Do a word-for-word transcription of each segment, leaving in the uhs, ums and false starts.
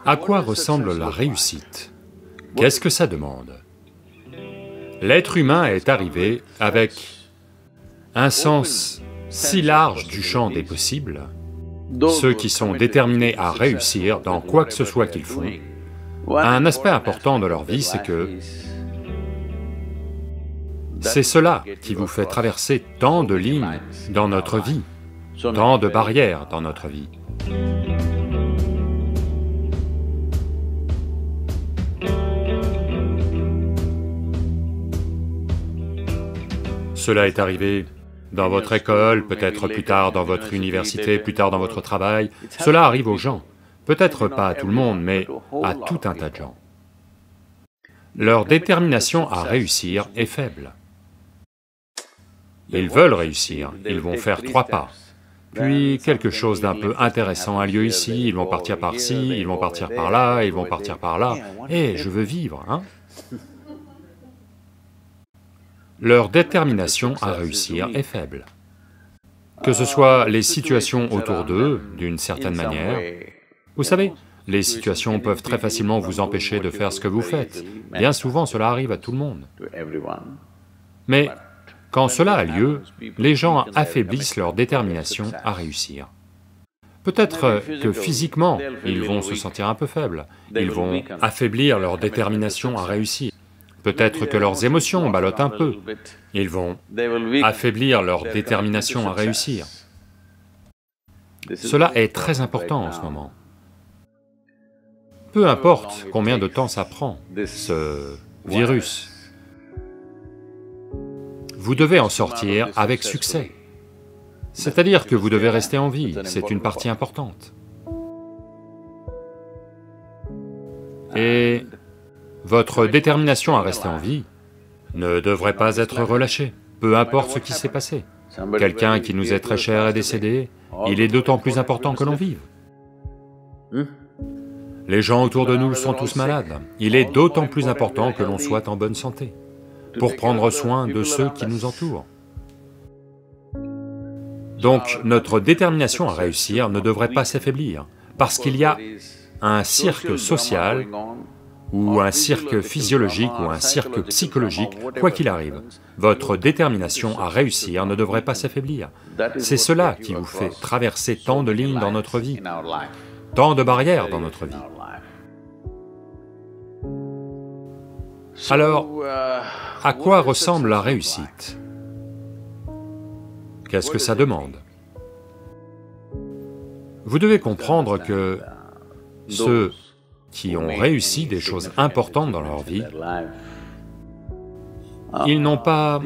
À quoi ressemble la réussite? Qu'est-ce que ça demande? L'être humain est arrivé avec un sens si large du champ des possibles. Ceux qui sont déterminés à réussir dans quoi que ce soit qu'ils font, un aspect important de leur vie, c'est que c'est cela qui vous fait traverser tant de lignes dans notre vie, tant de barrières dans notre vie. Cela est arrivé dans votre école, peut-être plus tard dans votre université, plus tard dans votre travail. Cela arrive aux gens, peut-être pas à tout le monde, mais à tout un tas de gens. Leur détermination à réussir est faible. Ils veulent réussir, ils vont faire trois pas. Puis quelque chose d'un peu intéressant a lieu ici, ils vont partir par-ci, ils vont partir par-là, ils vont partir par-là. Eh, je veux vivre, hein? Leur détermination à réussir est faible. Que ce soit les situations autour d'eux, d'une certaine manière, vous savez, les situations peuvent très facilement vous empêcher de faire ce que vous faites. Bien souvent, cela arrive à tout le monde. Mais quand cela a lieu, les gens affaiblissent leur détermination à réussir. Peut-être que physiquement, ils vont se sentir un peu faibles, ils vont affaiblir leur détermination à réussir. Peut-être que leurs émotions ballottent un peu, ils vont affaiblir leur détermination à réussir. Cela est très important en ce moment. Peu importe combien de temps ça prend, ce virus, vous devez en sortir avec succès. C'est-à-dire que vous devez rester en vie, c'est une partie importante. Et votre détermination à rester en vie ne devrait pas être relâchée, peu importe ce qui s'est passé. Quelqu'un qui nous est très cher est décédé, il est d'autant plus important que l'on vive. Les gens autour de nous sont tous malades, il est d'autant plus important que l'on soit en bonne santé, pour prendre soin de ceux qui nous entourent. Donc notre détermination à réussir ne devrait pas s'affaiblir, parce qu'il y a un cirque social, ou un cirque physiologique, ou un cirque psychologique, quoi qu'il arrive, votre détermination à réussir ne devrait pas s'affaiblir. C'est cela qui vous fait traverser tant de lignes dans notre vie, tant de barrières dans notre vie. Alors, à quoi ressemble la réussite? Qu'est-ce que ça demande? Vous devez comprendre que ceux qui ont réussi des choses importantes dans leur vie, ils n'ont pas...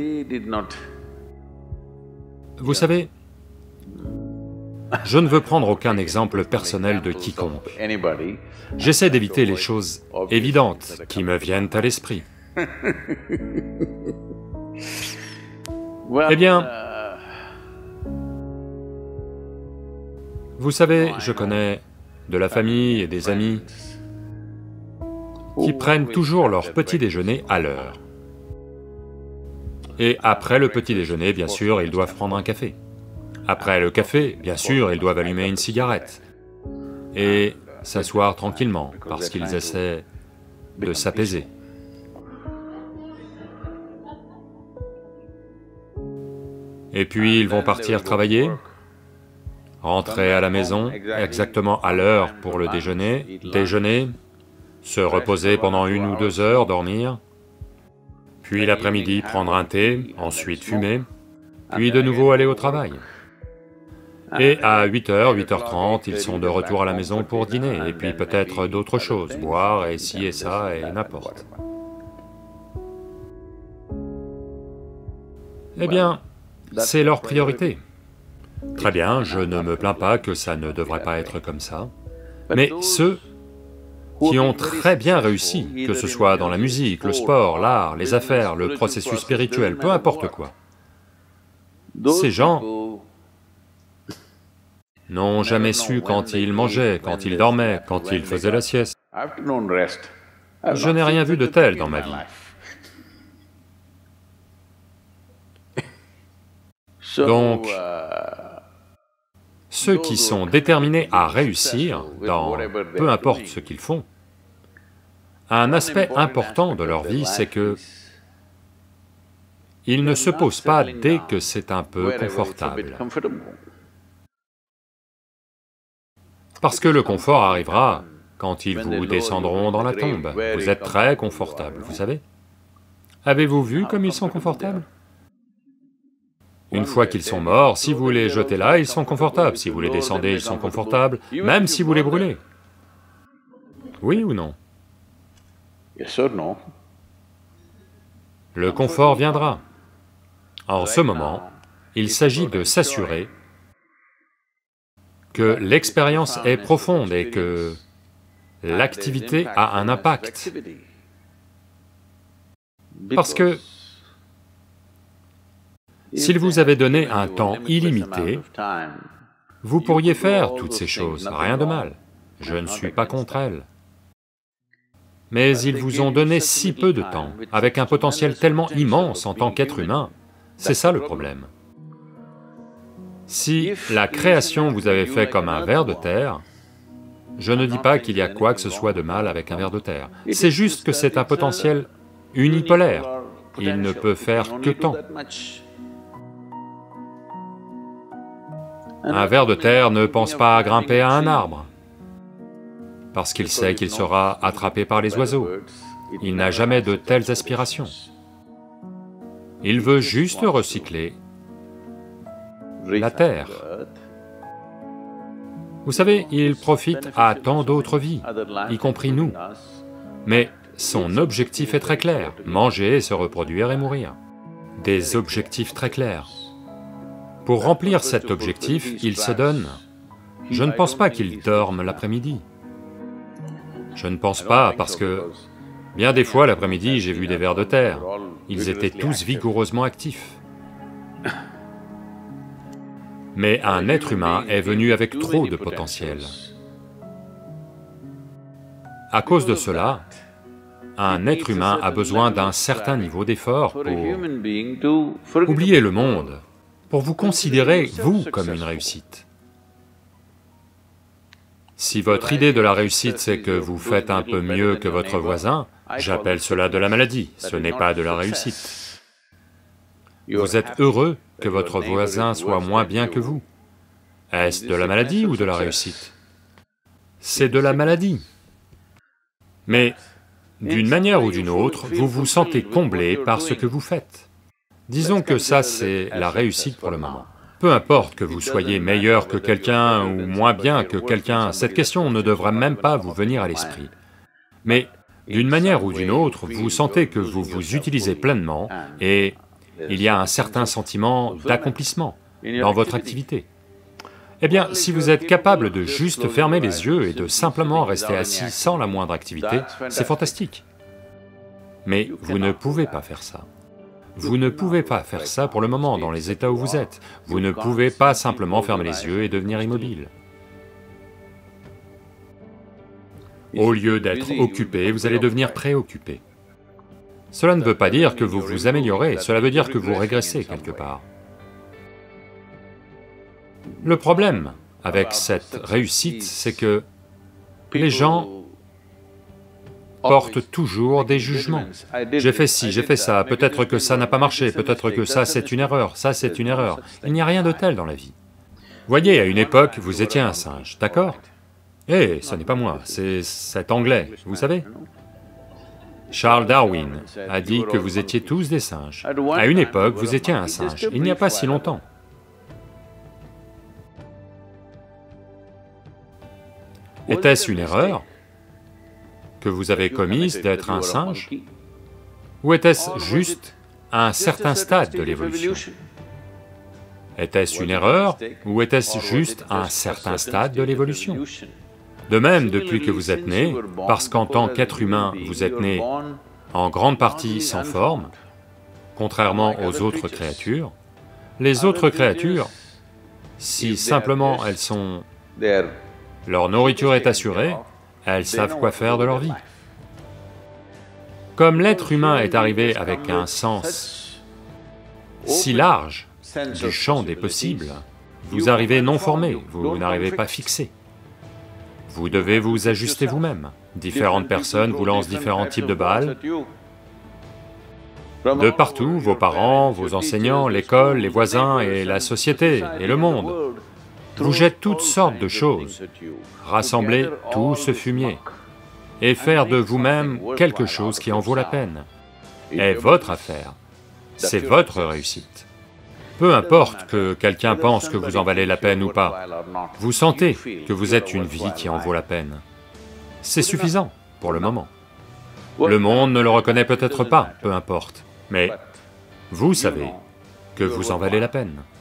Vous savez, je ne veux prendre aucun exemple personnel de quiconque. J'essaie d'éviter les choses évidentes qui me viennent à l'esprit. Eh bien, vous savez, je connais de la famille et des amis qui prennent toujours leur petit déjeuner à l'heure. Et après le petit déjeuner, bien sûr, ils doivent prendre un café. Après le café, bien sûr, ils doivent allumer une cigarette et s'asseoir tranquillement, parce qu'ils essaient de s'apaiser. Et puis ils vont partir travailler, rentrer à la maison exactement à l'heure pour le déjeuner, déjeuner, se reposer pendant une ou deux heures, dormir, puis l'après-midi prendre un thé, ensuite fumer, puis de nouveau aller au travail. Et à huit heures, huit heures trente, ils sont de retour à la maison pour dîner, et puis peut-être d'autres choses, boire et ci et ça et n'importe. Eh bien, c'est leur priorité. Très bien, je ne me plains pas que ça ne devrait pas être comme ça, mais ceux qui ont très bien réussi, que ce soit dans la musique, le sport, l'art, les affaires, le processus spirituel, peu importe quoi, ces gens n'ont jamais su quand ils mangeaient, quand ils dormaient, quand ils faisaient la sieste. Je n'ai rien vu de tel dans ma vie. Donc, Ceux qui sont déterminés à réussir dans peu importe ce qu'ils font, un aspect important de leur vie, c'est que ils ne se posent pas dès que c'est un peu confortable. Parce que le confort arrivera quand ils vous descendront dans la tombe. Vous êtes très confortable, vous savez. Avez-vous vu comme ils sont confortables? Une fois qu'ils sont morts, si vous les jetez là, ils sont confortables, si vous les descendez, ils sont confortables, même si vous les brûlez. Oui ou non? Le confort viendra. En ce moment, il s'agit de s'assurer que l'expérience est profonde et que l'activité a un impact. Parce que s'il vous avait donné un temps illimité, vous pourriez faire toutes ces choses, rien de mal, je ne suis pas contre elles. Mais ils vous ont donné si peu de temps, avec un potentiel tellement immense en tant qu'être humain, c'est ça le problème. Si la création vous avait fait comme un ver de terre, je ne dis pas qu'il y a quoi que ce soit de mal avec un ver de terre, c'est juste que c'est un potentiel unipolaire, il ne peut faire que tant. Un ver de terre ne pense pas à grimper à un arbre, parce qu'il sait qu'il sera attrapé par les oiseaux. Il n'a jamais de telles aspirations. Il veut juste recycler la terre. Vous savez, il profite à tant d'autres vies, y compris nous. Mais son objectif est très clair, manger, se reproduire et mourir. Des objectifs très clairs. Pour remplir cet objectif, il se donne. Je ne pense pas qu'il dorme l'après-midi. Je ne pense pas parce que, bien des fois l'après-midi, j'ai vu des vers de terre, ils étaient tous vigoureusement actifs. Mais un être humain est venu avec trop de potentiel. À cause de cela, un être humain a besoin d'un certain niveau d'effort pour oublier le monde, pour vous considérer, vous, comme une réussite. Si votre idée de la réussite c'est que vous faites un peu mieux que votre voisin, j'appelle cela de la maladie, ce n'est pas de la réussite. Vous êtes heureux que votre voisin soit moins bien que vous. Est-ce de la maladie ou de la réussite? C'est de la maladie. Mais d'une manière ou d'une autre, vous vous sentez comblé par ce que vous faites. Disons que ça c'est la réussite pour le moment. Peu importe que vous soyez meilleur que quelqu'un ou moins bien que quelqu'un, cette question ne devrait même pas vous venir à l'esprit. Mais d'une manière ou d'une autre, vous sentez que vous vous utilisez pleinement et il y a un certain sentiment d'accomplissement dans votre activité. Eh bien, si vous êtes capable de juste fermer les yeux et de simplement rester assis sans la moindre activité, c'est fantastique. Mais vous ne pouvez pas faire ça. Vous ne pouvez pas faire ça pour le moment dans les états où vous êtes. Vous ne pouvez pas simplement fermer les yeux et devenir immobile. Au lieu d'être occupé, vous allez devenir préoccupé. Cela ne veut pas dire que vous vous améliorez, cela veut dire que vous régressez quelque part. Le problème avec cette réussite, c'est que les gens portent toujours des jugements. J'ai fait ci, j'ai fait ça, peut-être que ça n'a pas marché, peut-être que ça c'est une erreur, ça c'est une erreur. Il n'y a rien de tel dans la vie. Voyez, à une époque, vous étiez un singe, d'accord? Eh, ce n'est pas moi, c'est cet Anglais, vous savez? Charles Darwin a dit que vous étiez tous des singes. À une époque, vous étiez un singe, il n'y a pas si longtemps. Était-ce une erreur que vous avez commise d'être un singe? Ou était-ce juste un certain stade de l'évolution? Était-ce une erreur ou était-ce juste un certain stade de l'évolution? De même, depuis que vous êtes né, parce qu'en tant qu'être humain, vous êtes né en grande partie sans forme, contrairement aux autres créatures, les autres créatures, si simplement elles sont... leur nourriture est assurée, elles savent quoi faire de leur vie. Comme l'être humain est arrivé avec un sens si large du champ des possibles, Vous arrivez non formé, vous n'arrivez pas fixé. Vous devez vous ajuster vous-même. Différentes personnes vous lancent différents types de balles. De partout, vos parents, vos enseignants, l'école, les voisins et la société et le monde vous jettent toutes sortes de choses. Rassemblez tout ce fumier et faire de vous-même quelque chose qui en vaut la peine est votre affaire, c'est votre réussite. Peu importe que quelqu'un pense que vous en valez la peine ou pas, vous sentez que vous êtes une vie qui en vaut la peine. C'est suffisant pour le moment. Le monde ne le reconnaît peut-être pas, peu importe, mais vous savez que vous en valez la peine.